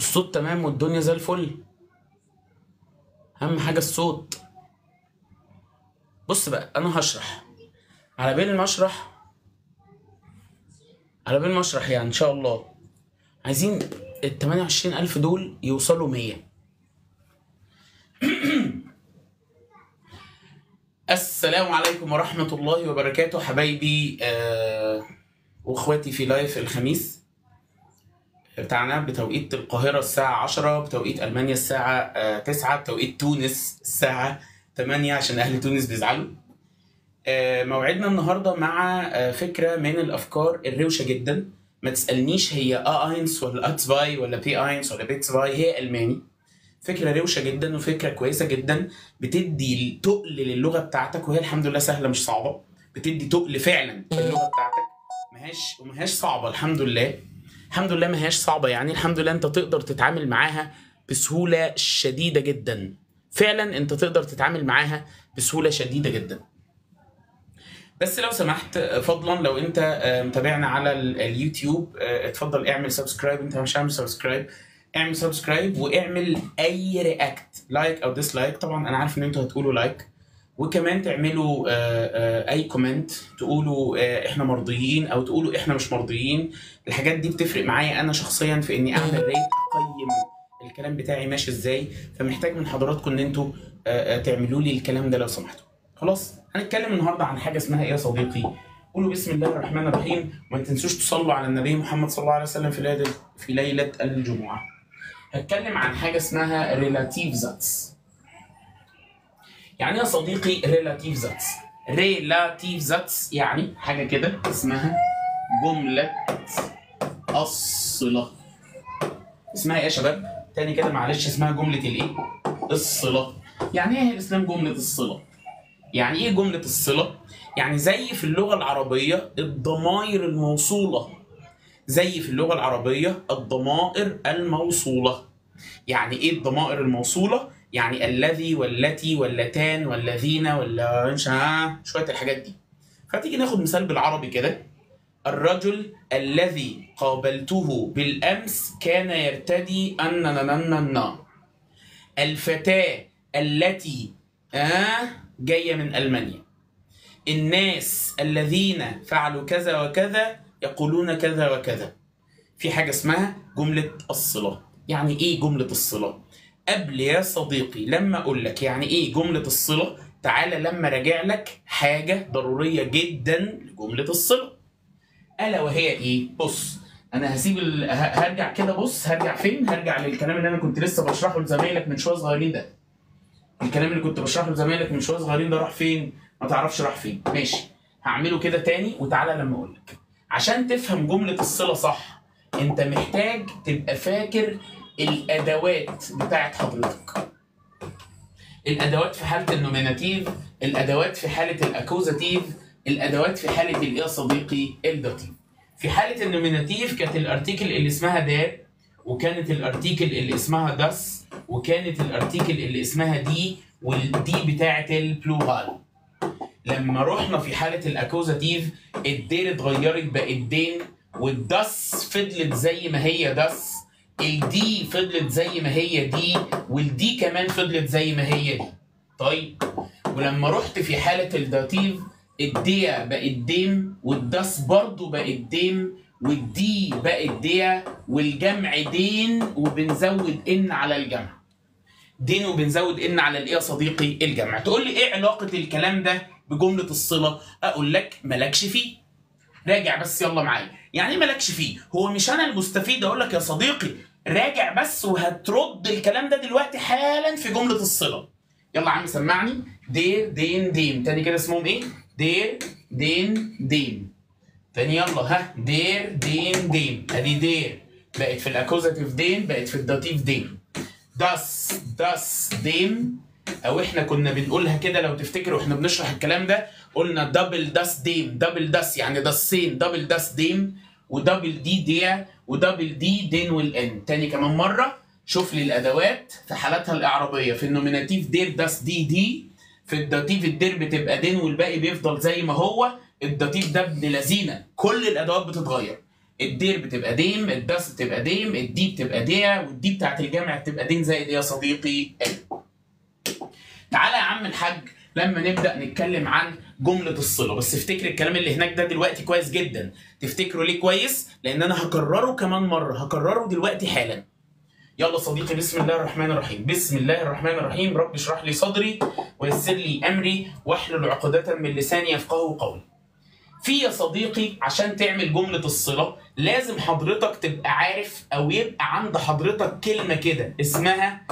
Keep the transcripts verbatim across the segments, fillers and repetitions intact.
الصوت تمام والدنيا زي الفل. اهم حاجه الصوت. بص بقى انا هشرح على بال ما اشرح على بال ما اشرح يعني ان شاء الله عايزين ال تمنية وعشرين ألف دول يوصلوا مية. السلام عليكم ورحمة الله وبركاته حبايبي آه واخواتي في لايف الخميس بتاعنا بتوقيت القاهرة الساعة عشرة، بتوقيت ألمانيا الساعة آه تسعة، بتوقيت تونس الساعة تمانية عشان أهل تونس بيزعلوا. آه موعدنا النهاردة مع آه فكرة من الأفكار الروشة جدا. ما تسألنيش هي آ اينس ولا أتسفاي ولا بي اينس ولا بيتسفاي، هي ألماني. فكرة روشة جدا وفكرة كويسة جدا، بتدي تقل للغة بتاعتك، وهي الحمد لله سهلة مش صعبة. بتدي تقل فعلا للغة بتاعتك، ماهاش وماهاش صعبة الحمد لله. الحمد لله ماهاش صعبة، يعني الحمد لله انت تقدر تتعامل معاها بسهولة شديدة جدا. فعلا انت تقدر تتعامل معاها بسهولة شديدة جدا. بس لو سمحت فضلا لو انت متابعنا على اليوتيوب اتفضل اعمل سبسكرايب. انت مش عامل سبسكرايب اعمل سبسكرايب واعمل اي رياكت، لايك او ديسلايك. طبعا انا عارف ان انتوا هتقولوا لايك، وكمان تعملوا اي كومنت تقولوا احنا مرضيين او تقولوا احنا مش مرضيين. الحاجات دي بتفرق معايا انا شخصيا في اني اعمل ريت اقيم الكلام بتاعي ماشي ازاي. فمحتاج من حضراتكم ان انتوا تعملوا لي الكلام ده لو سمحتوا. خلاص هنتكلم النهارده عن حاجه اسمها ايه يا صديقي؟ قولوا بسم الله الرحمن الرحيم، وما تنسوش تصلوا على النبي محمد صلى الله عليه وسلم في ليله في ليله الجمعه. هتكلم عن حاجه اسمها ريلاتيف زاتس. يعني يا صديقي ريلاتيف زاتس ريلاتيف زاتس يعني حاجه كده اسمها جمله الصله. اسمها ايه يا شباب؟ تاني كده معلش، اسمها جمله الايه؟ الصله. يعني ايه يا الاسلام جمله الصله؟ يعني ايه جمله الصله؟ يعني زي في اللغه العربيه الضمائر الموصوله، زي في اللغه العربيه الضمائر الموصوله. يعني ايه الضمائر الموصوله؟ يعني الذي والتي واللتان والذين ولا شويه الحاجات دي. فتيجي ناخد مثال بالعربي كده. الرجل الذي قابلته بالامس كان يرتدي ان. الفتاه التي آه جايه من المانيا. الناس الذين فعلوا كذا وكذا يقولون كذا وكذا. في حاجه اسمها جمله الصله. يعني ايه جمله الصله؟ قبل يا صديقي لما اقول لك يعني ايه جمله الصله، تعالى لما راجع لك حاجه ضروريه جدا لجمله الصله، الا وهي ايه؟ بص انا هسيب ال... هرجع كده. بص هرجع فين؟ هرجع للكلام اللي انا كنت لسه بشرحه لزمايلك من شويه صغيرين ده. الكلام اللي كنت بشرحه لزمايلك من شويه صغيرين ده راح فين؟ ما تعرفش راح فين. ماشي هعمله كده تاني، وتعالى لما اقول لك. عشان تفهم جمله الصله صح انت محتاج تبقى فاكر الادوات بتاعت حضرتك. الادوات في حاله النوميناتيف، الادوات في حاله الاكوزاتيف، الادوات في حاله الايه يا صديقي؟ الداتيف. في حاله النوميناتيف كانت الارتيكل اللي اسمها دار، وكانت الارتيكل اللي اسمها داس، وكانت الارتيكل اللي اسمها دي، والدي بتاعه البلورال. لما رحنا في حاله الاكوزاتيف الدير اتغيرت بقت دين، والداس فضلت زي ما هي داس، الدي فضلت زي ما هي دي، والدي كمان فضلت زي ما هي دي. طيب ولما رحت في حاله الداتيف الديا بقت ديم، والداس برضو بقت ديم، والدي بقت ديا، والجمع دين وبنزود ان على الجمع. دين وبنزود ان على الايه يا صديقي؟ الجمع. تقول لي ايه علاقه الكلام ده بجمله الصله؟ اقول لك مالكش فيه. راجع بس يلا معايا. يعني ايه مالكش فيه؟ هو مش انا المستفيد اقول لك يا صديقي راجع بس وهترد الكلام ده دلوقتي حالا في جمله الصله. يلا يا عم سمعني. دير دين ديم. تاني كده اسمهم ايه؟ دير دين ديم. تاني يلا ها. دير دين ديم. ادي دير بقت في الاكوزاتيف دين، بقت في الداتيف دين. داس داس ديم، او احنا كنا بنقولها كده لو تفتكروا واحنا بنشرح الكلام ده قلنا دبل داس ديم. دبل داس يعني داسين، دبل داس ديم، ودبل دي ديا، ودبل دي دين والان. تاني كمان مره شوف لي الادوات في حالاتها الاعرابيه. في النوميناتيف دير داس دي دي، في الداتيف الدير بتبقى دين والباقي بيفضل زي ما هو. الداتيف ده ابن لذينه كل الادوات بتتغير. الدير بتبقى ديم، الداس بتبقى ديم، الدي بتبقى ديا، والدي بتاعت الجامع بتبقى دين زائد ايه يا صديقي؟ ال. تعالى يا عم الحاج لما نبدا نتكلم عن جمله الصله، بس افتكر الكلام اللي هناك ده دلوقتي كويس جدا. تفتكره ليه كويس؟ لان انا هكرره كمان مره، هكرره دلوقتي حالا. يلا صديقي، بسم الله الرحمن الرحيم. بسم الله الرحمن الرحيم. رب اشرح لي صدري ويسر لي امري واحلل عقدة من لساني يفقهوا قولي. في يا صديقي عشان تعمل جملة الصلة لازم حضرتك تبقى عارف او يبقى عند حضرتك كلمة كده اسمها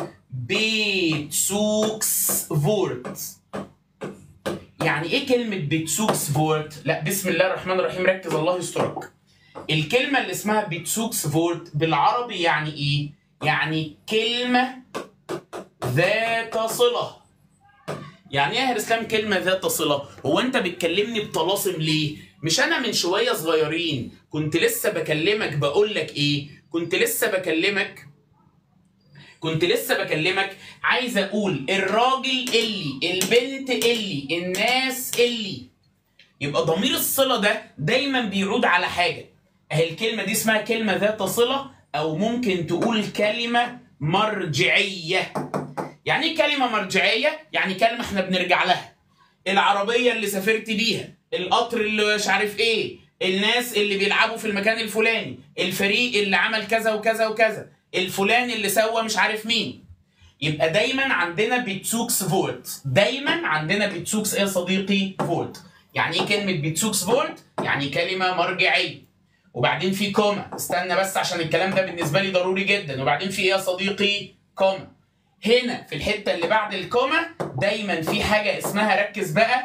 بيتسوكس فورت. يعني ايه كلمة بيتسوكس فورت؟ لا بسم الله الرحمن الرحيم، ركز الله يسترك. الكلمة اللي اسمها بيتسوكس فورت بالعربي يعني ايه؟ يعني كلمة ذات صلة. يعني ايه يا اسلام كلمة ذات صلة؟ هو انت بتكلمني بطلاسم ليه؟ مش انا من شوية صغيرين كنت لسه بكلمك بقول لك ايه؟ كنت لسه بكلمك كنت لسه بكلمك عايز اقول الراجل اللي، البنت اللي، الناس اللي. يبقى ضمير الصلة ده دايما بيعود على حاجة. اهي الكلمة دي اسمها كلمة ذات صلة، او ممكن تقول كلمة مرجعية. يعني ايه كلمة مرجعية؟ يعني كلمة احنا بنرجع لها. العربية اللي سافرت بيها، القطر اللي مش عارف ايه، الناس اللي بيلعبوا في المكان الفلاني، الفريق اللي عمل كذا وكذا وكذا، الفلان اللي سوى مش عارف مين. يبقى دايما عندنا بيتسوكس فورت، دايما عندنا بيتسوكس ايه يا صديقي؟ فورت. يعني ايه كلمة بيتسوكس فورت؟ يعني كلمة مرجعية. وبعدين في كوما، استنى بس عشان الكلام ده بالنسبة لي ضروري جدا. وبعدين في ايه يا صديقي؟ كوما. هنا في الحتة اللي بعد الكوما دايما في حاجة اسمها، ركز بقى،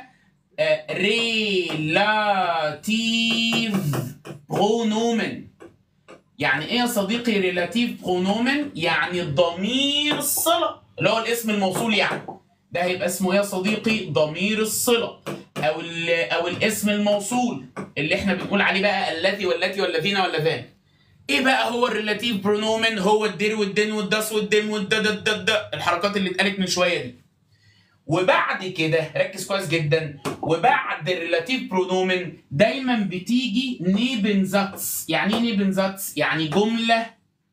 ريلاتيف برونومن. يعني ايه يا صديقي ريلاتيف برونومن؟ يعني ضمير الصلة اللي هو الاسم الموصول. يعني ده هيبقى اسمه ايه يا صديقي؟ ضمير الصلة او او الاسم الموصول اللي احنا بنقول عليه بقى الذي والتي والذين واللذان. ايه بقى هو الريلاتيف برونومن؟ هو الدير والدين والداس والدم والدددد، الحركات اللي اتقالت من شويه دي. وبعد كده ركز كويس جدا، وبعد الريلاتيف برونومن دايما بتيجي نيبنزاتس. يعني ايه نيبنزاتس؟ يعني جمله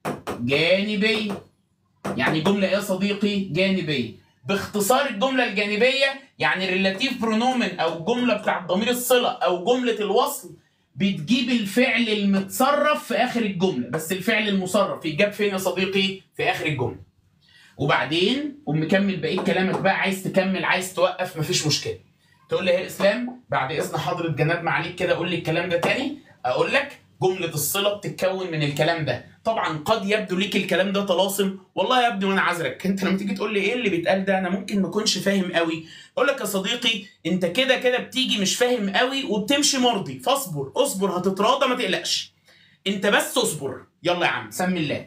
جانبيه. يعني جمله ايه يا صديقي؟ جانبيه. باختصار الجمله الجانبيه يعني الريلاتيف برونومن او الجمله بتاعت ضمير الصله او جمله الوصل بتجيب الفعل المتصرف في اخر الجمله، بس الفعل المصرف يتجاب فين يا صديقي؟ في اخر الجمله. وبعدين ومكمل بقيه كلامك بقى، عايز تكمل عايز توقف مفيش مشكله. تقول لي يا اسلام بعد اذن حضره جناب معاليك كده قول لي الكلام ده تاني. اقول لك جمله الصله بتتكون من الكلام ده. طبعا قد يبدو ليك الكلام ده طلاسم، والله يا ابني وانا عذرك. انت لما تيجي تقول لي ايه اللي بيتقال ده انا ممكن ما اكونش فاهم قوي. اقول لك يا صديقي انت كده كده بتيجي مش فاهم قوي وبتمشي مرضي، فاصبر اصبر هتتراضى ما تقلقش. انت بس اصبر. يلا يا عم سمي الله.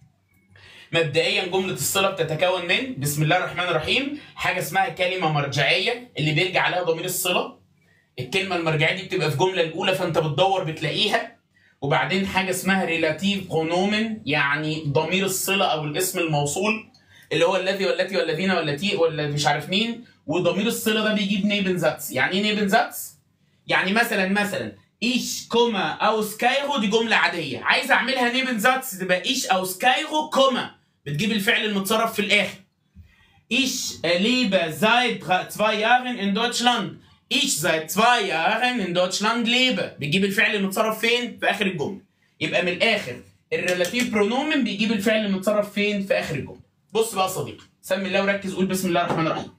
مبدئيا جمله الصله بتتكون من بسم الله الرحمن الرحيم حاجه اسمها كلمه مرجعيه اللي بيرجع عليها ضمير الصله. الكلمه المرجعيه دي بتبقى في الجمله الاولى فانت بتدور بتلاقيها. وبعدين حاجه اسمها ريلاتيف برونومن يعني ضمير الصله او الاسم الموصول اللي هو الذي والتي والذين والتي ولا مش عارف مين. وضمير الصله ده بيجيب نيبنزاتس. يعني ايه نيبنزاتس؟ يعني مثلا مثلا ايش كوما او سكايرو دي جمله عاديه، عايز اعملها نيبنزاتس تبقى ايش او سكايرو كوما، بتجيب الفعل المتصرف في الاخر. ايش lebe seit zwei Jahren in Deutschland. Ich seit zwei Jahren in Deutschland lebe. بتجيب الفعل المتصرف فين؟ في اخر الجمله. يبقى من الاخر الريلاتيف برونومن بيجيب الفعل المتصرف فين؟ في اخر الجمله. بص بقى يا صديقي سمي الله وركز قول بسم الله الرحمن الرحيم.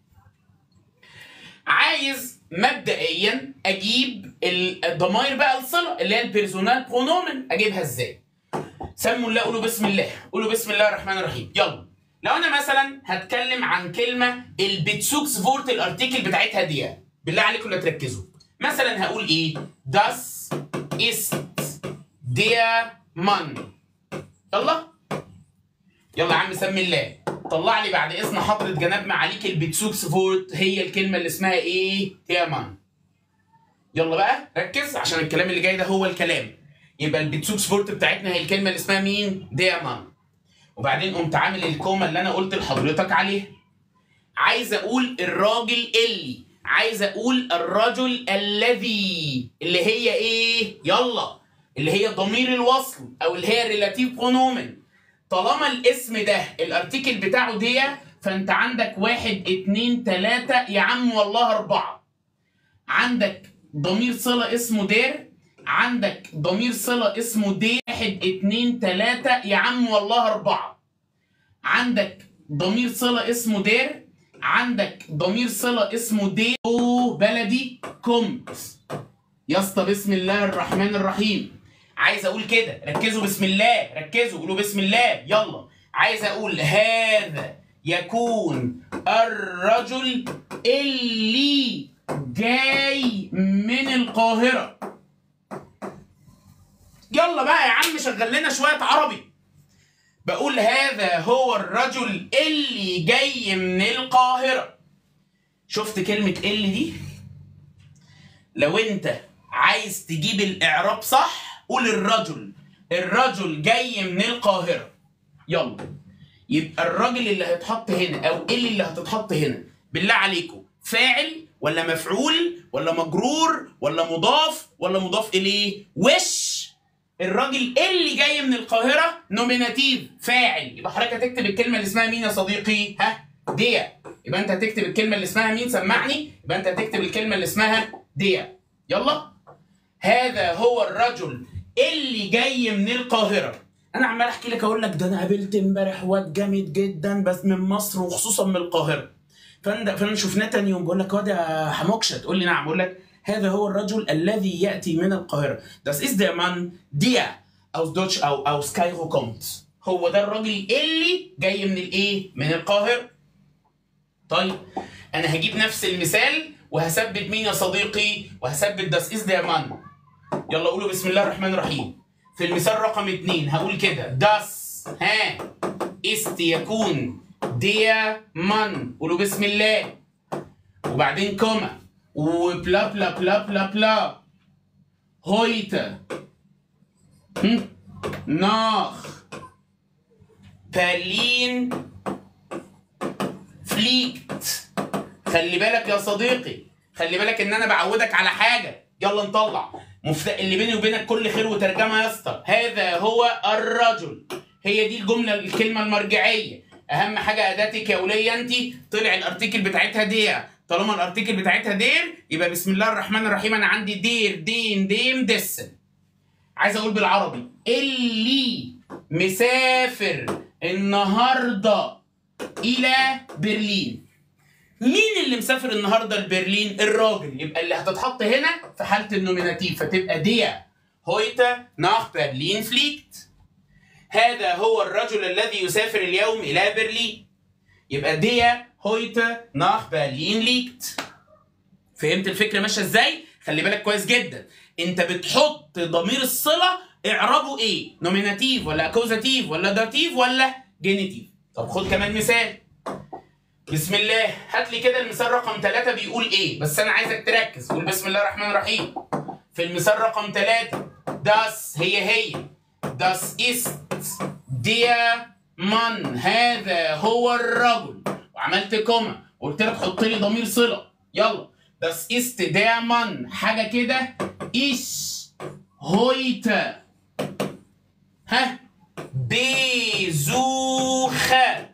عايز مبدئيا اجيب الضمائر بقى الصله اللي هي البيرسونال برونومن. اجيبها ازاي؟ سموا الله قولوا بسم الله، قولوا بسم الله الرحمن الرحيم. يلا لو انا مثلا هتكلم عن كلمه البيتسوكس فورت الارتيكل بتاعتها دي، بالله عليكم لا تركزوا. مثلا هقول ايه؟ das ist der Mann. يلا يلا يا عم سمي الله. طلع لي بعد اذن حضره جناب معاليك البيتسوكس فورت هي الكلمه اللي اسمها ايه؟ der Mann. يلا بقى ركز عشان الكلام اللي جاي ده هو الكلام. يبقى البيتسوكس فورت بتاعتنا هي الكلمه اللي اسمها مين؟ der Mann. وبعدين قمت عامل الكومه اللي انا قلت لحضرتك عليها. عايز اقول الراجل اللي، عايز اقول الرجل الذي اللي هي ايه؟ يلا اللي هي ضمير الوصل او اللي هي ريلاتيف برونومن. طالما الاسم ده الارتيكل بتاعه دي، فانت عندك واحد اتنين تلاته يا عم والله اربعه. عندك ضمير صله اسمه دير، عندك ضمير صله اسمه دي، واحد اتنين تلاته يا عم والله اربعه. عندك ضمير صله اسمه دير، عندك ضمير صله اسمه دي بلدي كومت. يا اسطى بسم الله الرحمن الرحيم. عايز اقول كده، ركزوا بسم الله، ركزوا قولوا بسم الله يلا. عايز اقول هذا يكون الرجل اللي جاي من القاهرة. يلا بقى يا عم شغل لنا شوية عربي. بقول هذا هو الرجل اللي جاي من القاهرة. شفت كلمة اللي دي؟ لو انت عايز تجيب الاعراب صح قول الرجل، الرجل جاي من القاهرة. يلا يبقى الراجل اللي هيتحط هنا او اللي اللي هتتحط هنا بالله عليكم فاعل ولا مفعول ولا مجرور ولا مضاف ولا مضاف اليه؟ وش الراجل اللي جاي من القاهرة نوميناتيف فاعل، يبقى حضرتك هتكتب الكلمة اللي اسمها مين يا صديقي؟ ها؟ ديا. يبقى انت هتكتب الكلمة اللي اسمها مين؟ سمعني. يبقى انت هتكتب الكلمة اللي اسمها ديا. يلا هذا هو الرجل اللي جاي من القاهرة. انا عمال احكي لك اقول لك ده انا قابلت امبارح واد جامد جدا بس من مصر وخصوصا من القاهرة. فانا فانا شفناه تاني يوم بقول لك واد يا حموكشه، تقول لي نعم، بقول لك هذا هو الرجل الذي ياتي من القاهرة. Das ist der Mann der aus Deutsch او aus Kairo kommt. هو ده الراجل اللي جاي من الايه؟ من القاهرة. طيب انا هجيب نفس المثال وهثبت مين يا صديقي؟ وهثبت das ist der Mann. يلا قولوا بسم الله الرحمن الرحيم. في المثال رقم اتنين هقول كده das ها ist يكون der Mann. قولوا بسم الله وبعدين كوما وبلا بلا بلا بلا بلا heute nach Berlin fliegt. خلي بالك يا صديقي، خلي بالك ان انا بعودك على حاجه. يلا نطلع مفتاح اللي بيني وبينك كل خير وترجمه يا اسطى. هذا هو الرجل، هي دي الجمله الكلمه المرجعيه. اهم حاجه اداتك يا وليه انت طلع الارتيكل بتاعتها دير. طالما الارتيكل بتاعتها دير يبقى بسم الله الرحمن الرحيم انا عندي دير دين ديم دسن. عايز اقول بالعربي اللي مسافر النهارده الى برلين. مين اللي مسافر النهارده لبرلين؟ الراجل. يبقى اللي هتتحط هنا في حاله النوميناتيف فتبقى ديا هويتا ناخ برلين فليكت. هذا هو الرجل الذي يسافر اليوم الى برلين. يبقى ديا هويتا ناخ برلين ليكت. فهمت الفكره ماشيه ازاي؟ خلي بالك كويس جدا، انت بتحط ضمير الصله اعرابه ايه؟ نوميناتيف ولا اكوزاتيف ولا داتيف ولا جينيتيف. طب خد كمان مثال. بسم الله. هات لي كده المثال رقم ثلاثة بيقول ايه؟ بس انا عايزك تركز. قول بسم الله الرحمن الرحيم. في المثال رقم ثلاثة das هي هي das ist der Mann. هذا هو الرجل وعملت كوما وقلت لك حط لي ضمير صلة. يلا das ist der Mann حاجة كده ich heute ها besuche.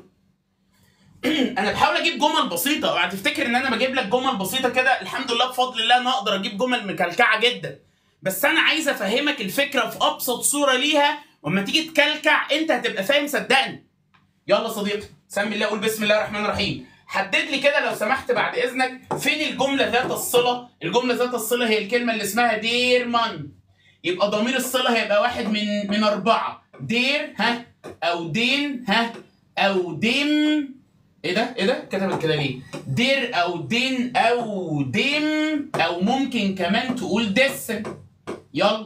انا بحاول اجيب جمل بسيطه، اوعى تفتكر ان انا بجيب لك جمل بسيطه كده. الحمد لله بفضل الله انا اقدر اجيب جمل مكلكعه جدا، بس انا عايز افهمك الفكره في ابسط صوره ليها، واما تيجي تكلكع انت هتبقى فاهم صدقني. يلا صديقي سمي الله، قول بسم الله الرحمن الرحيم. حدد لي كده لو سمحت بعد اذنك فين الجمله ذات الصله. الجمله ذات الصله هي الكلمه اللي اسمها دير مان. يبقى ضمير الصله هيبقى واحد من من اربعه. دير ها او دين ها او ديم. ايه ده؟ ايه ده؟ كتبت كده ليه؟ دير او دين او ديم او ممكن كمان تقول دسن. يلا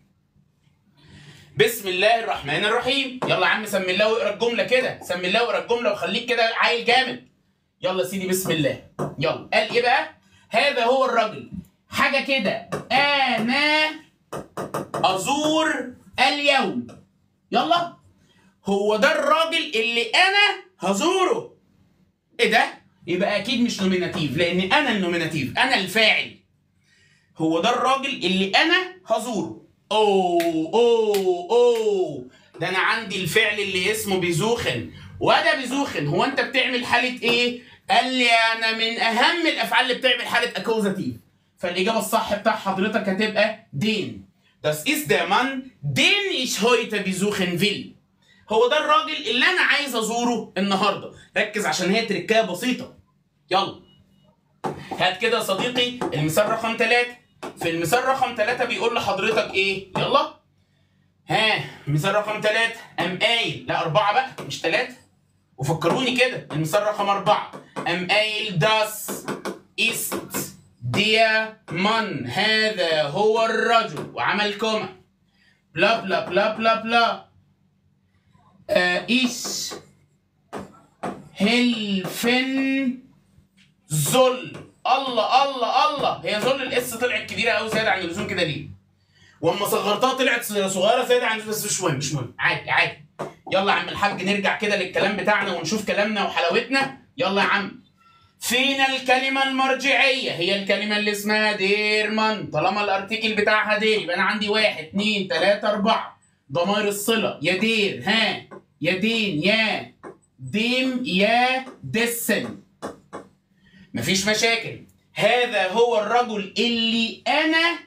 بسم الله الرحمن الرحيم. يلا يا عم سمي الله واقرا الجمله كده، سمي الله واقرا الجمله وخليك كده عيل جامد. يلا يا سيدي بسم الله. يلا قال ايه بقى؟ هذا هو الرجل حاجه كده انا ازور اليوم. يلا هو ده الراجل اللي انا هزوره. ايه ده؟ يبقى اكيد مش نوميناتيف لان انا النوميناتيف، انا الفاعل. هو ده الراجل اللي انا هزوره. اوه اوه اوه، ده انا عندي الفعل اللي اسمه بيزوخن. وده بيزوخن هو انت بتعمل حاله ايه؟ قال لي انا من اهم الافعال اللي بتعمل حاله اكوزاتيف. فالاجابه الصح بتاع حضرتك هتبقى دين. Das ist der Mann, den ich heute besuchen will. هو ده الراجل اللي انا عايز ازوره النهارده. ركز عشان هي تركايه بسيطه. يلا هات كده يا صديقي المثال رقم ثلاثة. في المثال رقم ثلاثة بيقول لحضرتك ايه؟ يلا ها المثال رقم ثلاثة قام قايل، لا أربعة بقى مش ثلاثة، وفكروني كده. المثال رقم أربعة قام قايل das ist der Mann، هذا هو الرجل، وعمل كوما بلا بلا بلا بلا بلا آه ich helfen soll. الله الله الله، هي ظل الاس طلعت كبيره قوي زياده عن اللزوم كده ليه؟ واما صغرتها طلعت صغيره زياده عن اللزوم، بس مش مهم مش مهم عادي عادي. يلا يا عم الحاج نرجع كده للكلام بتاعنا ونشوف كلامنا وحلاوتنا. يلا يا عم، فين الكلمه المرجعيه؟ هي الكلمه اللي اسمها دير مان. طالما الارتيكل بتاعها دير يبقى انا عندي واحد اتنين تلاته اربعه ضمائر الصله. يا دير، ها يا دين، يا ديم، يا دسن، مفيش مشاكل. هذا هو الرجل اللي أنا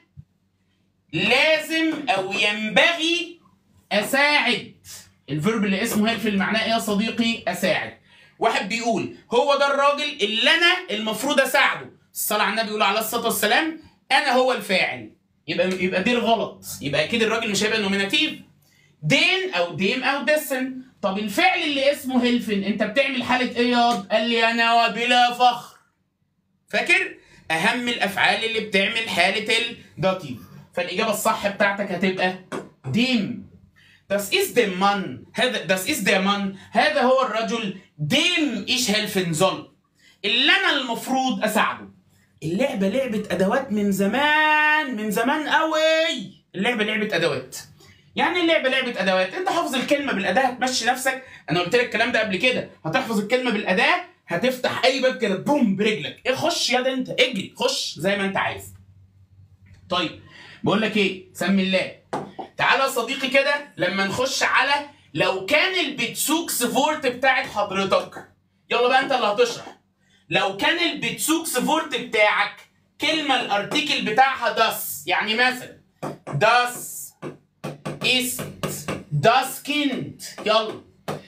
لازم أو ينبغي أساعد. الفيرب اللي اسمه هيلف معناه إيه يا صديقي؟ أساعد. واحد بيقول هو ده الراجل اللي أنا المفروض أساعده. الصلاة على النبي يقول عليه الصلاة والسلام أنا هو الفاعل. يبقى يبقى دير غلط، يبقى أكيد الراجل مش هيبقى نوميناتيف. دين أو ديم أو دسن. طب الفعل اللي اسمه هيلفن أنت بتعمل حالة إيه ياض؟ قال لي أنا وبلا فخر. فاكر؟ أهم الأفعال اللي بتعمل حالة الداتيف. فالإجابة الصح بتاعتك هتبقى ديم. Das ist der Mann، هذا das ist der Mann، هذا هو الرجل dem ich helfen soll، اللي أنا المفروض أساعده. اللعبة لعبة أدوات من زمان من زمان قوي. اللعبة لعبة أدوات. يعني اللعبة لعبة أدوات، أنت حافظ الكلمة بالأداة هتمشي نفسك. أنا قلت لك الكلام ده قبل كده، هتحفظ الكلمة بالأداة هتفتح اي باب كده بوم برجلك. ايه خش يا ده انت اجري خش زي ما انت عايز. طيب بقول لك ايه، سمي الله. تعالى يا صديقي كده لما نخش على لو كان البيتسوكس فورت بتاعت حضرتك. يلا بقى انت اللي هتشرح. لو كان البيتسوكس فورت بتاعك كلمه الارتيكل بتاعها داس، يعني مثلا داس ist das Kind. يلا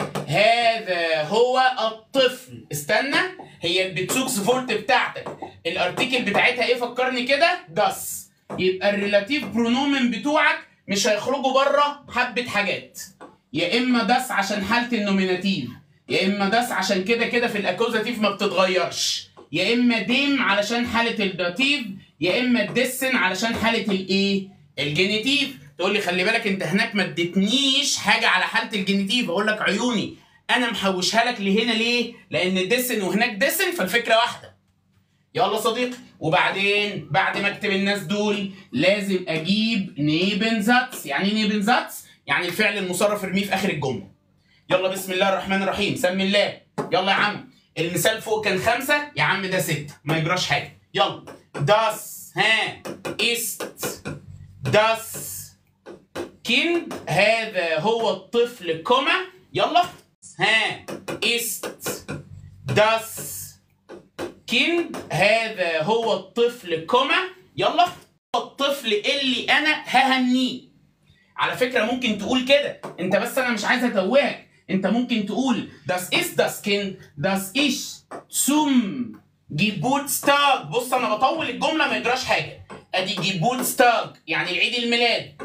هذا هو الطفل. استنى، هي البيتسوكس فورت بتاعتك الارتيكل بتاعتها ايه؟ فكرني كده، داس. يبقى الريلاتيف برونومن بتوعك مش هيخرجوا بره حبه حاجات. يا اما داس عشان حاله النوميناتيف، يا اما داس عشان كده كده في الاكوزاتيف ما بتتغيرش، يا اما ديم علشان حاله الداتيف، يا اما ديسن علشان حاله الايه؟ الجينيتيف. تقول لي خلي بالك انت هناك ما اديتنيش حاجه على حاله الجينيتيف. اقول لك عيوني انا محوشها لك لهنا ليه؟ لان ديسن وهناك ديسن فالفكره واحده. يلا صديقي، وبعدين بعد ما اكتب الناس دول لازم اجيب نيبنزاتس. يعني ايه نيبنزاتس؟ يعني الفعل المصرف ارميه في اخر الجمله. يلا بسم الله الرحمن الرحيم، سمي الله. يلا يا عم المثال فوق كان خمسه، يا عم ده سته، ما يجراش حاجه. يلا داس ها است داس كيند، هذا هو الطفل كوما. يلا ها است داس كيند، هذا هو الطفل كوما. يلا الطفل اللي انا ههنيه. على فكره ممكن تقول كده انت، بس انا مش عايز اتوهك. انت ممكن تقول das ist das Kind das ich zum Geburtstag. بص انا بطول الجمله ما يجراش حاجه. ادي Geburtstag يعني العيد الميلاد.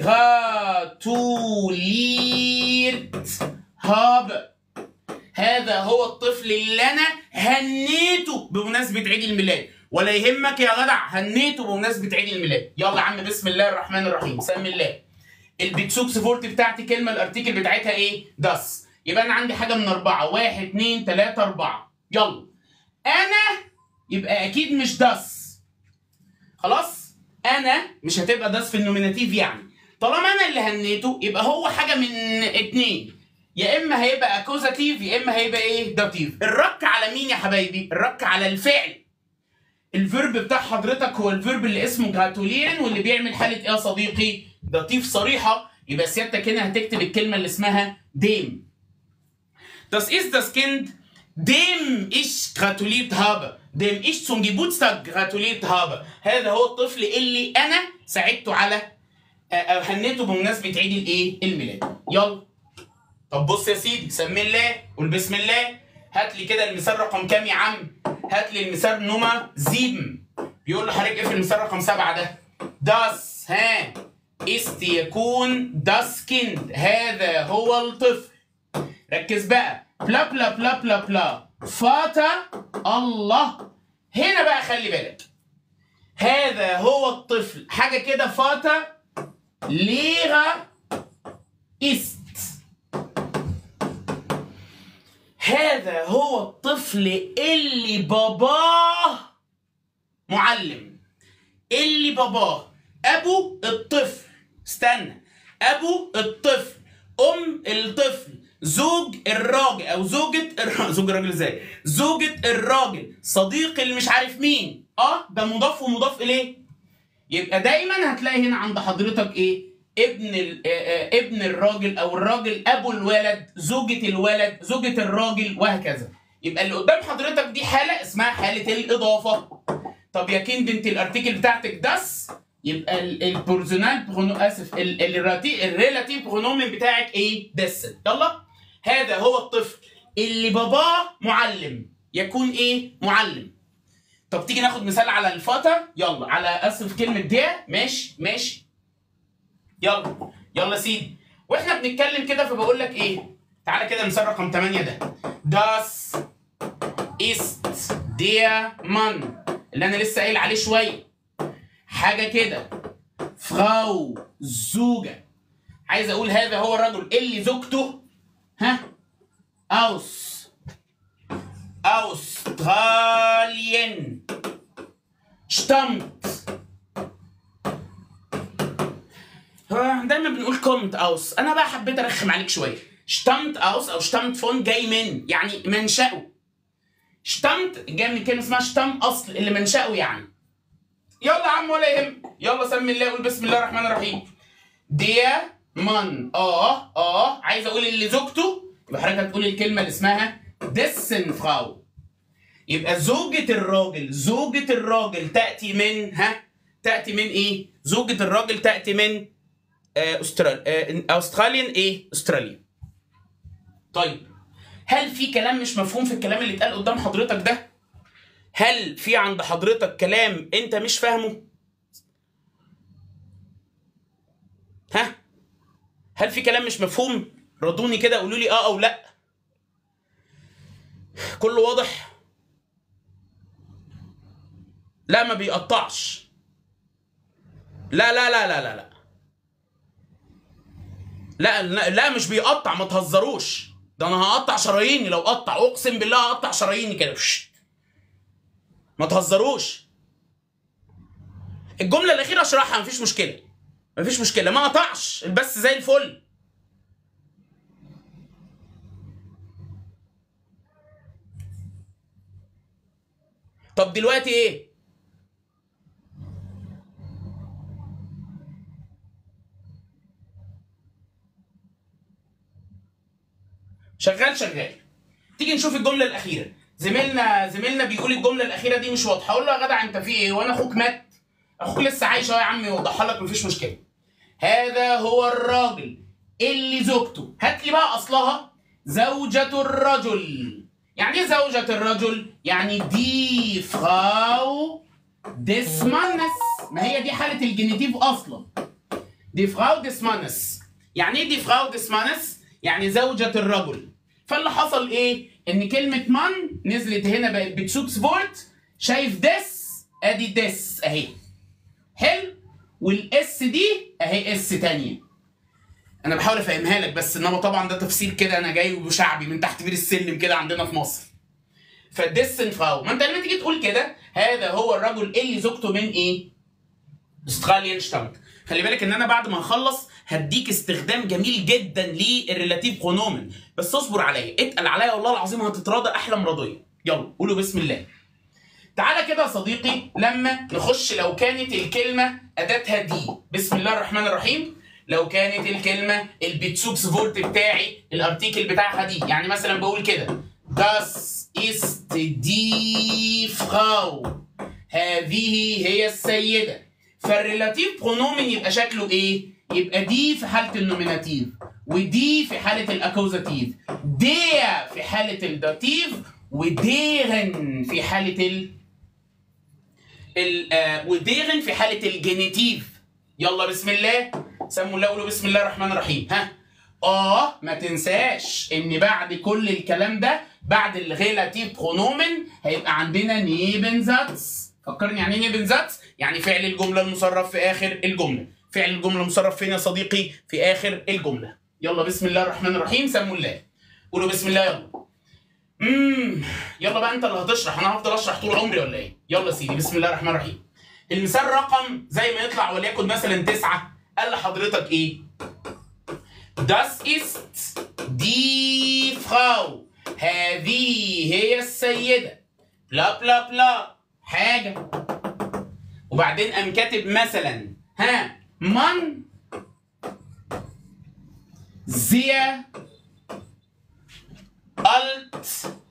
gratuliert habe، هذا هو الطفل اللي انا هنيته بمناسبه عيد الميلاد. ولا يهمك يا جدع، هنيته بمناسبه عيد الميلاد. يلا يا عم بسم الله الرحمن الرحيم، سمي الله. البيتسوكس فورت بتاعتي كلمه الارتيكل بتاعتها ايه؟ داس. يبقى انا عندي حاجه من اربعه، واحد اتنين تلاته اربعه. يلا انا يبقى اكيد مش داس. خلاص انا مش هتبقى داس في النوميناتيف. يعني طالما انا اللي هنيته يبقى هو حاجه من اتنين، يا اما هيبقى اكوزاتيف يا اما هيبقى ايه؟ داتيف. الرك على مين يا حبايبي؟ الرك على الفعل. الفيرب بتاع حضرتك هو الفيرب اللي اسمه جاتولين واللي بيعمل حاله ايه يا صديقي؟ داتيف صريحه، يبقى سيادتك هنا هتكتب الكلمه اللي اسمها ديم. Das ist das Kind, dem ich gratuliert habe. dem ich zum Geburtstag gratuliert habe. هذا هو الطفل اللي انا ساعدته على هنيته بمناسبه عيد الايه؟ الميلاد. يلا. طب بص يا سيدي، سمي الله قول بسم الله. هات لي كده المثال رقم كام يا عم؟ هات لي المثال نمرة سبعة. بيقول له حضرتك ايه في المثال رقم سبعة ده؟ das ها ist يكون das Kind، هذا هو الطفل. ركز بقى، بلا بلا بلا بلا بلا فاتا الله. هنا بقى خلي بالك، هذا هو الطفل حاجة كده فاتا ليغا است. هذا هو الطفل اللي باباه معلم، اللي باباه ابو الطفل، استنى، ابو الطفل، ام الطفل، زوج الراجل او زوجة الراجل، زوج الراجل ازاي؟ زوجة الراجل، صديق اللي مش عارف مين، اه ده مضاف ومضاف اليه. يبقى دايما هتلاقي هنا عند حضرتك ايه؟ ابن ابن الراجل او الراجل ابو الولد، زوجة الولد، زوجة الراجل، وهكذا. يبقى اللي قدام حضرتك دي حالة اسمها حالة الإضافة. طب يا كيند انت الارتيكل بتاعتك داس، يبقى البرسونال برونو اسف الريلاتيف برونومين بتاعك ايه؟ داس. يلا، هذا هو الطفل اللي باباه معلم، يكون ايه؟ معلم. طب تيجي ناخد مثال على الفاتا، يلا، على اسف كلمة دي، ماشي ماشي. يلا يلا سيدي، واحنا بنتكلم كده فبقول لك ايه؟ تعالى كده مثال رقم ثمانية ده. Das ist der Mann اللي انا لسه قايل عليه شويه. حاجه كده فراو زوجه، عايز اقول هذا هو الرجل اللي زوجته ها اوس اوستراليين شتمت. دايما بنقول كومت اوس، انا بقى حبيت ارخم عليك شويه. شتمت اوس او شتمت فون جاي من يعني منشأه. شتمت جاي من كلمه اسمها شتم اصل اللي منشأه يعني. يلا يا عم ولا يهم، يلا سمي الله قول بسم الله الرحمن الرحيم. ديا من اه اه عايز اقول اللي زوجته، يبقى حضرتك هتقول الكلمه اللي اسمها ديسن فراو. يبقى زوجة الراجل، زوجة الراجل تأتي من ها؟ تأتي من ايه؟ زوجة الراجل تأتي من آه استرال آه استراليان ايه؟ استراليا. طيب هل في كلام مش مفهوم في الكلام اللي اتقال قدام حضرتك ده؟ هل في عند حضرتك كلام انت مش فاهمه؟ ها؟ هل في كلام مش مفهوم؟ ردوني كده قولوا لي اه او لا. كله واضح؟ لا ما بيقطعش. لا لا لا لا لا لا لا لا, لا مش بيقطع، ما تهزروش. ده انا هقطع شراييني لو قطع، اقسم بالله هقطع شراييني كده. ما تهزروش. الجمله الاخيره اشرحها، مفيش مشكله مفيش مشكله، ما قطعش بس زي الفل. طب دلوقتي ايه؟ شغال شغال. تيجي نشوف الجمله الاخيره. زميلنا زميلنا بيقول الجمله الاخيره دي مش واضحه. اقول له يا جدع انت في ايه؟ وانا اخوك مات؟ اخوك لسه عايش اهو يا عم، يوضحها لك مفيش مشكله. هذا هو الراجل اللي زوجته، هات لي بقى اصلها، زوجة الرجل. يعني ايه زوجة الرجل؟ يعني دي فراو ديس مانس. ما هي دي حاله الجينيتيف اصلا. دي فراو ديس مانس. يعني ايه دي فراو ديس مانس؟ يعني زوجة الرجل. فاللي حصل ايه؟ ان كلمة مان نزلت هنا بقت بتشوت سبورت. شايف ديس؟ ادي ديس اهي. حلو؟ والاس دي اهي اس تانية. انا بحاول افهمها لك بس، انما طبعا ده تفسير كده انا جاي وشعبي من تحت بير السلم كده عندنا في مصر. فالديسن فراو، ما انت لما تيجي تقول كده هذا هو الرجل اللي زوجته من ايه؟ استراليان شتامت. خلي بالك ان انا بعد ما هخلص هديك استخدام جميل جدا للريلاتيف برونومن، بس اصبر عليا، اتقل عليا والله العظيم هتتراضى احلى مرضيه. يلا قولوا بسم الله. تعالى كده يا صديقي لما نخش لو كانت الكلمه اداتها دي. بسم الله الرحمن الرحيم. لو كانت الكلمه البيتسوكس فولت بتاعي الارتيكل بتاعها دي، يعني مثلا بقول كده Das ist die Frau. هذه هي السيده. فالريلاتيف برونومن يبقى شكله ايه؟ يبقى دي في حاله النوميناتيف، ودي في حاله الاكوزاتيف، der في حاله الداتيف، وديرن في حاله ال ال آه وديرن في حاله الجينيتيف. يلا بسم الله، سموا الله قولوا بسم الله الرحمن الرحيم. ها اه ما تنساش ان بعد كل الكلام ده بعد الريلاتيف برونومن هيبقى عندنا نيبنزاتس. فكرني يعني ايه نيبنزاتس؟ يعني فعل الجمله المصرف في اخر الجمله. فعل الجمله المصرف فين يا صديقي؟ في اخر الجمله. يلا بسم الله الرحمن الرحيم، سموا الله قولوا بسم الله. يلا امم يلا بقى انت اللي هتشرح، انا هفضل اشرح طول عمري ولا ايه؟ يلا يا سيدي بسم الله الرحمن الرحيم. المثال رقم زي ما يطلع وليكن مثلا تسعة، قال لحضرتك ايه؟ Das ist die Frau. هذه هي السيدة. بلا بلا بلا حاجة. وبعدين قام كاتب مثلا ها من sehr alt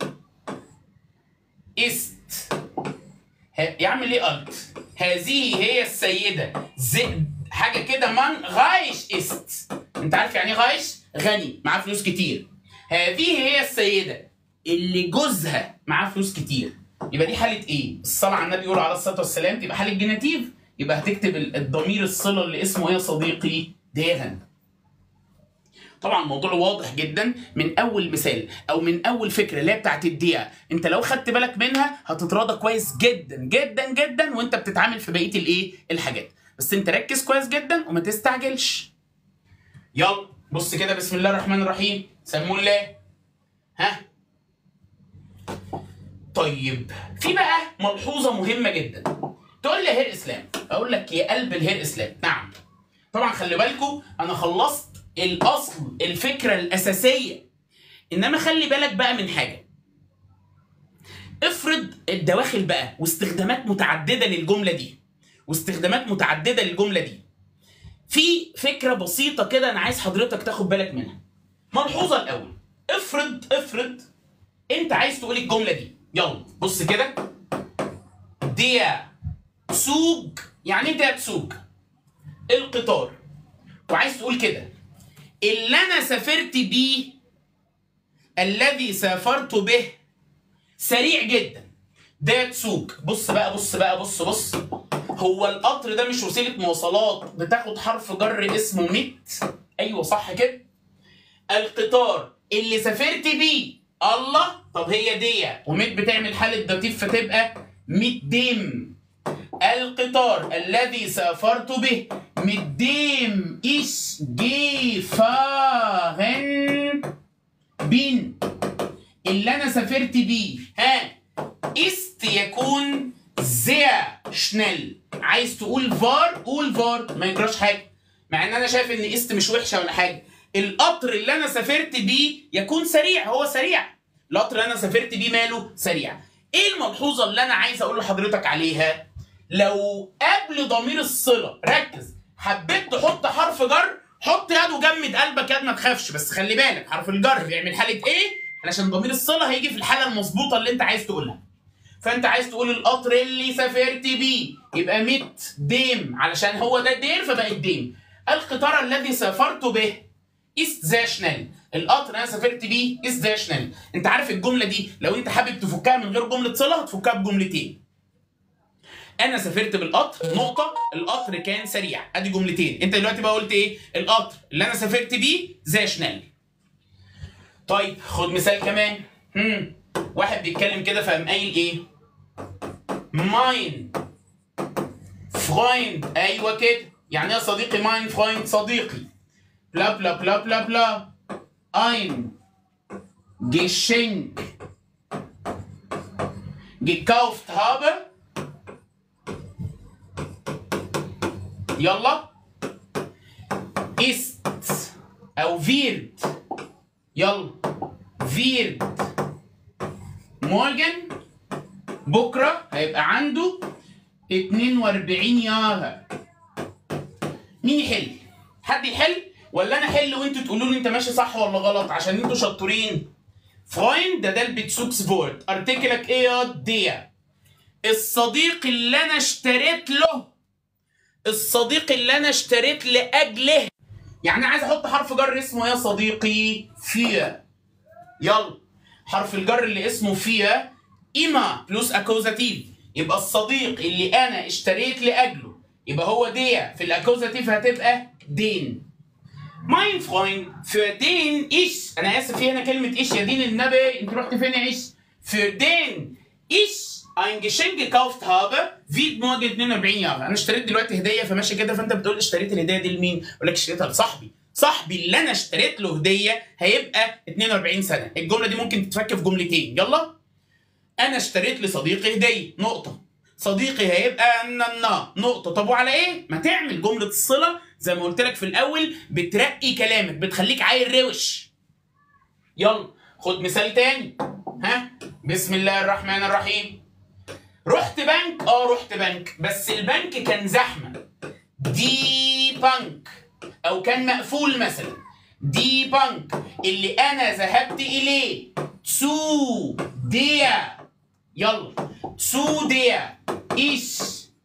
ist. يعمل ايه alt؟ هذه هي السيدة زي حاجة كده من غايش است. انت عارف يعني ايه غايش؟ غني معاه فلوس كتير. هذه هي السيدة اللي جوزها معاه فلوس كتير. يبقى دي حالة ايه؟ الصلاة على النبي يقول عليه الصلاة والسلام تبقى حالة جينيتيف. يبقى هتكتب الضمير الصلة اللي اسمه ايه يا صديقي؟ ديرن. طبعا الموضوع واضح جدا من اول مثال او من اول فكره اللي هي بتاعت الدقيقه. انت لو خدت بالك منها هتتراضى كويس جدا جدا جدا وانت بتتعامل في بقيه الايه؟ الحاجات. بس انت ركز كويس جدا وما تستعجلش. يلا بص كده بسم الله الرحمن الرحيم، سموا الله. ها طيب في بقى ملحوظه مهمه جدا. تقول لي هير اسلام، اقول لك يا قلب الهير اسلام. نعم طبعا خلي بالكم انا خلصت الاصل الفكره الاساسيه، انما خلي بالك بقى من حاجه. افرض الدواخل بقى واستخدامات متعدده للجمله دي واستخدامات متعدده للجمله دي. في فكره بسيطه كده انا عايز حضرتك تاخد بالك منها. ملحوظه الاول، افرض افرض انت عايز تقول الجمله دي. يلا بص كده ديا سوق. يعني ايه ديا سوق؟ القطار. وعايز تقول كده اللي انا سافرت بيه، الذي سافرت به سريع جدا. ده سوق. بص بقى بص بقى بص بص هو القطر ده مش وسيله مواصلات بتاخد حرف جر اسمه مت؟ ايوه صح كده. القطار اللي سافرت بيه الله. طب هي دي ومت بتعمل حاله داتيف فتبقى مت ديم. القطار الذي سافرت به mit dem ich gefahren bin. اللي انا سافرت بيه ها ist يكون sehr schnell. عايز تقول فار قول فار ما يجراش حاجه، مع ان انا شايف ان ist مش وحشه ولا حاجه. القطر اللي انا سافرت بيه يكون سريع. هو سريع. القطر اللي انا سافرت بيه ماله سريع. ايه الملحوظه اللي انا عايز اقول لحضرتك عليها؟ لو قبل ضمير الصله ركز حبيت تحط حرف جر حط يد وجمد قلبك يد ما تخافش، بس خلي بالك حرف الجر بيعمل حاله ايه؟ علشان ضمير الصله هيجي في الحاله المظبوطه اللي انت عايز تقولها. فانت عايز تقول القطر اللي سافرت بيه يبقى مت ديم علشان هو ده دير فبقت ديم. القطار الذي سافرت به ist sehr schnell. القطر اللي انا سافرت بيه ist sehr schnell. انت عارف الجمله دي لو انت حابب تفكها من غير جمله صله هتفكها بجملتين. انا سافرت بالقطر نقطه القطر كان سريع. ادي جملتين. انت دلوقتي بقى قلت ايه؟ القطر اللي انا سافرت بيه زي شنال. طيب خد مثال كمان. امم واحد بيتكلم كده فقام قايل ايه؟ ماين فرويند. ايوه كده. يعني ايه يا صديقي ماين فرويند؟ صديقي. بلا بلا بلا بلا بلا ein Geschenk gekauft habe. يلا ist او wird. يلا wird morgen بكره هيبقى عنده اتنين واربعين ياها. مين يحل؟ حد يحل ولا انا احل وانتوا تقولوا لي انت ماشي صح ولا غلط عشان انتوا شطورين؟ فاين ده ده البيتسوكس فورد. ارتكلك ايه يا ديا؟ الصديق اللي انا اشتريت له، الصديق اللي انا اشتريت لاجله. يعني عايز احط حرف جر اسمه يا صديقي فيا. يلا حرف الجر اللي اسمه فيا اما بلس اكوزاتيف، يبقى الصديق اللي انا اشتريت لاجله يبقى هو ديا، في الاكوزاتيف هتبقى دين. Mein Freund, für den ich، انا اسف في هنا كلمه ايش يا دين النبي، انت رحت فين يا ايش؟ für den ich ein Geschenk gekauft habe wiegt nur اتنين واربعين ياها. انا اشتريت دلوقتي هديه فماشي كده، فانت بتقول لي اشتريت الهديه دي لمين؟ اقول لك اشتريتها لصاحبي. صاحبي اللي انا اشتريت له هديه هيبقى اتنين واربعين سنه. الجمله دي ممكن تتفك في جملتين. يلا انا اشتريت لصديقي هديه نقطه، صديقي هيبقى ننا نقطه. طب وعلى ايه؟ ما تعمل جمله الصله زي ما قلت لك في الاول، بترقي كلامك، بتخليك عيل روش. يلا خد مثال تاني. ها بسم الله الرحمن الرحيم. رحت بنك، اه رحت بنك، بس البنك كان زحمه. دي بنك، او كان مقفول مثلا. دي بنك اللي انا ذهبت اليه. تسو ديا. يلا تسو ديا ايش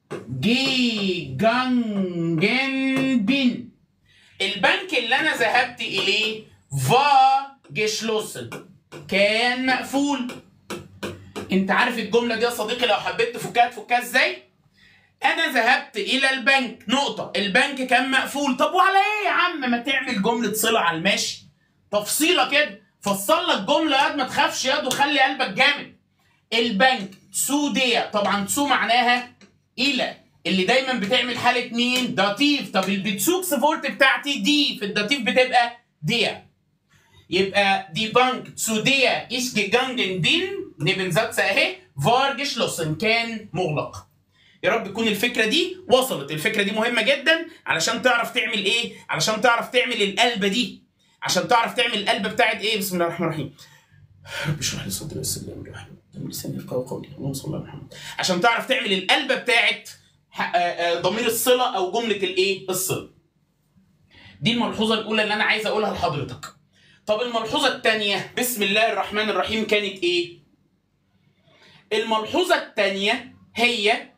gegangen bin. البنك اللي انا ذهبت اليه war geschlossen، كان مقفول. انت عارف الجمله دي يا صديقي لو حبيت تفكها تفكها ازاي؟ انا ذهبت الى البنك نقطه، البنك كان مقفول. طب وعلى ايه يا عم؟ ما تعمل جمله صله على الماشي، تفصيله كده، فصل لك جمله ياد، ما تخافش ياد وخلي قلبك جامد. البنك تسو ديا، طبعا تسو معناها الى، اللي دايما بتعمل حاله مين؟ داتيف. طب البيتسوكس فورت بتاعتي دي في الداتيف بتبقى ديا، يبقى دي بانك تسو ديا ايش gegangen bin نيبن زاتس اهي فار geschlossen، كان مغلق. يا رب تكون الفكره دي وصلت. الفكره دي مهمه جدا علشان تعرف تعمل ايه؟ علشان تعرف تعمل القلبه دي، عشان تعرف تعمل القلبه بتاعت ايه؟ بسم الله الرحمن الرحيم. رب اشرح لي صدري ويسر لي امري واحلل عقدة من لساني يفقهوا قولي. اللهم صل على محمد. عشان تعرف تعمل القلبه بتاعت ضمير الصله او جمله الايه؟ الصله. دي الملحوظه الاولى اللي انا عايز اقولها لحضرتك. طب الملحوظه الثانيه بسم الله الرحمن الرحيم كانت ايه؟ الملحوظه الثانيه هي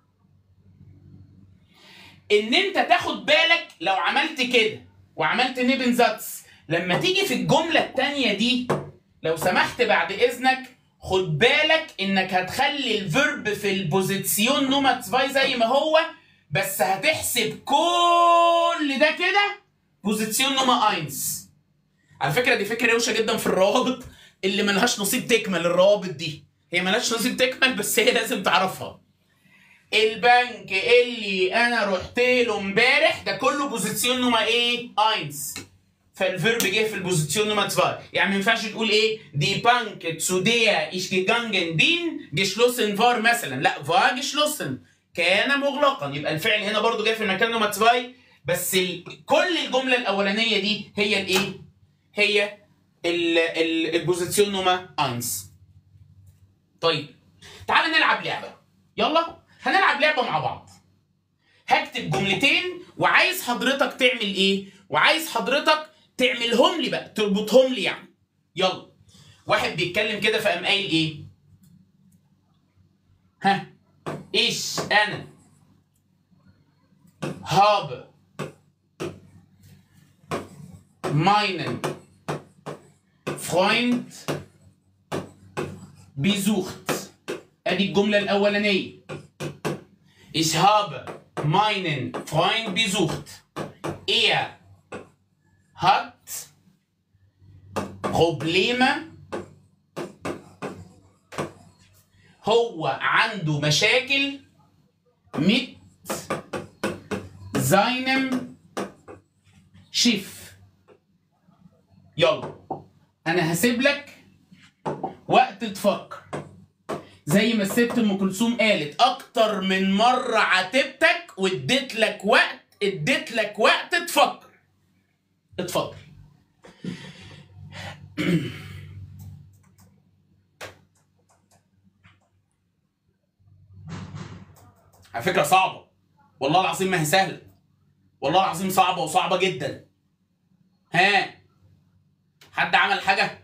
ان انت تاخد بالك لو عملت كده وعملت نيبن زاتس، لما تيجي في الجمله الثانيه دي لو سمحت بعد اذنك خد بالك انك هتخلي الفيرب في البوزيسيون نومر اتنين زي ما هو، بس هتحسب كل ده كده بوزيسيون نومر واحد. على فكره دي فكره روشه جدا في الروابط اللي ملهاش نصيب تكمل. الروابط دي هي ملهاش نصيب تكمل بس هي لازم تعرفها. البنك اللي انا رحت له امبارح ده كله بوزيسيون نومر ايه؟ واحد. فالفيرب جه في البوزيسيون نومر اتنين. يعني ما ينفعش تقول ايه؟ دي بانك تسو ديا ايش gegangen bin geschlossen war مثلا، لا war geschlossen كان مغلقا. يبقى الفعل هنا برضو جاي في المكان نومر اتنين، بس ال... كل الجمله الاولانيه دي هي الايه؟ هي ال... ال... البوزيسيون نومر واحد. طيب تعال نلعب لعبه. يلا هنلعب لعبه مع بعض. هكتب جملتين وعايز حضرتك تعمل ايه؟ وعايز حضرتك تعملهم لي بقى، تربطهم لي يعني. يلا واحد بيتكلم كده فقام قايل ايه؟ ها ايش انا habe meinen Freund besucht. ادي الجمله الاولانيه. Ich habe meinen Freund besucht. Er hat Probleme. هو عنده مشاكل mit seinem Schiff. يلا انا هسيب لك وقت تفكر. زي ما الست ام كلثوم قالت اكتر من مره عاتبتك واديت لك وقت، اديت لك وقت تفكر. اتفضل. على فكره صعبه، والله العظيم ما هي سهله، والله العظيم صعبه وصعبه جدا. ها حد عمل حاجه؟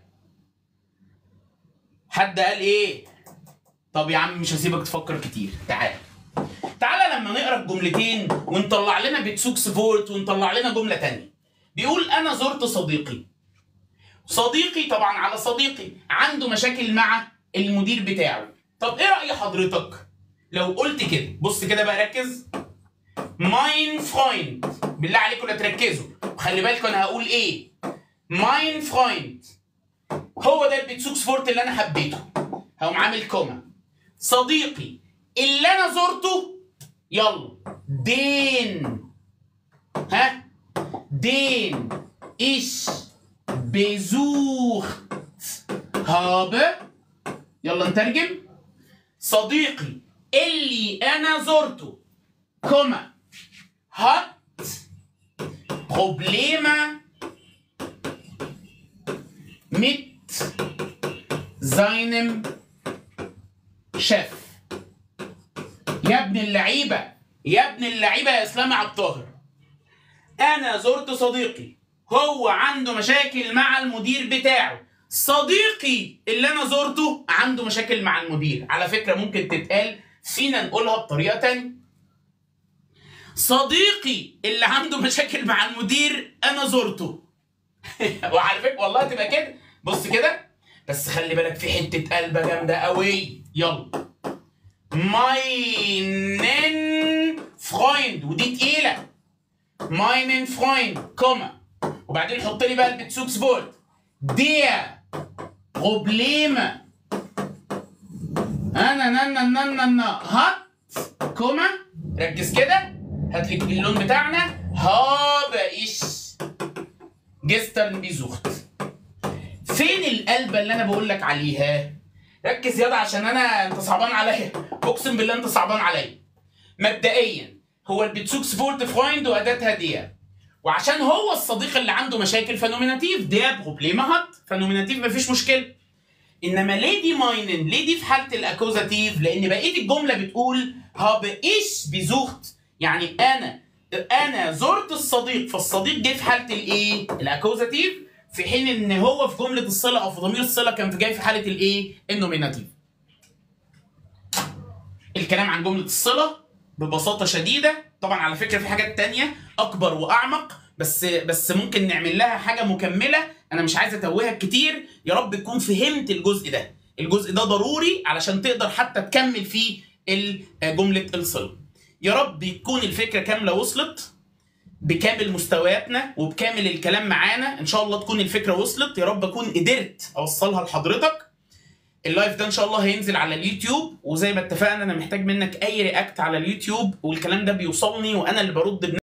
حد قال ايه؟ طب يا عم مش هسيبك تفكر كتير، تعال تعالى لما نقرا الجملتين ونطلع لنا بتسوكس فورت ونطلع لنا جمله تانية. بيقول انا زرت صديقي. صديقي طبعا على صديقي عنده مشاكل مع المدير بتاعه. طب ايه راي حضرتك لو قلت كده؟ بص كده بقى، ركز. ماين فرويند، بالله عليكم لا تركزوا وخلي بالكم انا هقول ايه. ماين فرويند هو ده البتسوكس فورت اللي انا حبيته، هقوم عامل كوما. صديقي اللي انا زرته، يلا دين، ها دين ich besucht habe، يلا نترجم. صديقي اللي انا زرته كوما hat Probleme mit seinem Chef. يا ابن اللعيبه يا ابن اللعيبه يا اسلام عبد الطاهر، انا زرت صديقي هو عنده مشاكل مع المدير بتاعه. صديقي اللي انا زرته عنده مشاكل مع المدير. على فكره ممكن تتقال، فينا نقولها بطريقه تانية. صديقي اللي عنده مشاكل مع المدير انا زرته. وعلى فكره والله تبقى كده، بص كده بس خلي بالك في حته قلبه جامده قوي. يلا ماينن فرويند، ودي تقيله. ماينن فرويند كوما، وبعدين حط لي بقى البتسوكس فورت دير بروبليما انا نانا نانا نا هات كوما. ركز كده، هات لي اللون بتاعنا. هابا ايش جسترن بيزوخت. فين القلبه اللي انا بقول لك عليها؟ ركز ياض عشان انا انت صعبان عليا، اقسم بالله انت صعبان عليا. مبدئيا هو البتسوكس فورت فرويند واداتها دير، وعشان هو الصديق اللي عنده مشاكل فنوميناتيف دير بروبليما هات، فنوميناتيف مفيش مشكله. انما ليه دي ماينن؟ ليه دي في حاله الاكوزاتيف؟ لان بقيه الجمله بتقول هاب ايش بيزوخت، يعني انا انا زرت الصديق، فالصديق جه في حاله الايه؟ الاكوزاتيف، في حين ان هو في جمله الصله او في ضمير الصله كان في جاي في حاله الايه؟ النوميناتيف. الكلام عن جمله الصله ببساطه شديده. طبعا على فكره في حاجات تانية اكبر واعمق، بس بس ممكن نعمل لها حاجه مكمله، انا مش عايز اتوهك كتير. يا رب تكون فهمت الجزء ده، الجزء ده ضروري علشان تقدر حتى تكمل فيه جمله الصله. يا رب يكون الفكره كامله وصلت بكامل مستوياتنا وبكامل الكلام معانا. ان شاء الله تكون الفكره وصلت، يا رب اكون قدرت اوصلها لحضرتك. اللايف ده ان شاء الله هينزل على اليوتيوب، وزي ما اتفقنا انا محتاج منك اي رياكت على اليوتيوب، والكلام ده بيوصلني وانا اللي برد بنفسي.